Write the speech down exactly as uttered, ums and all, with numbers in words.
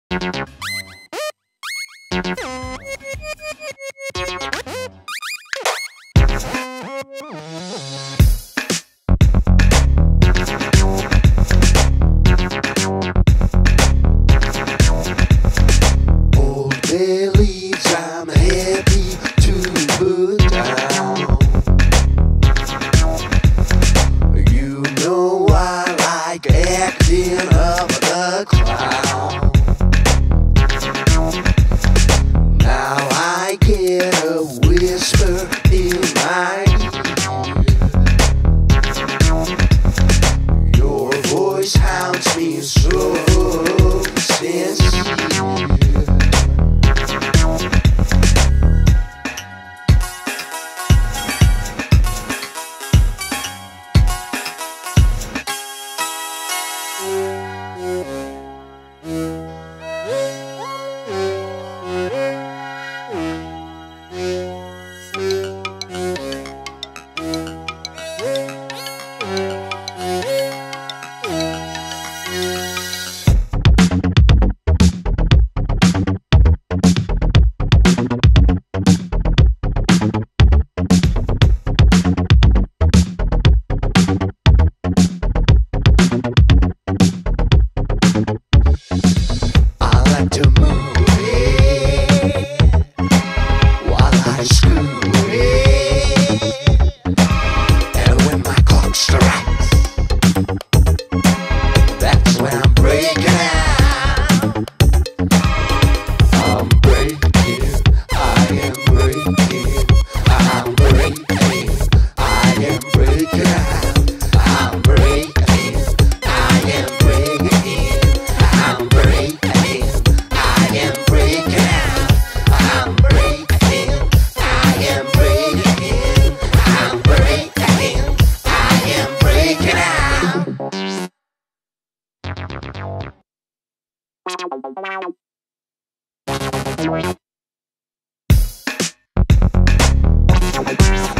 Old bellies, I'm happy to put down. You know I like acting up the clown. Now I get a whisper in my ear. Your voice haunts me so sincere. To move it while I screw it, and when my clock strikes, that's when I'm breaking out. I'm breaking, I am breaking, I'm breaking, I am breaking out. I'm breaking, I am breaking, I'm breaking. Wow.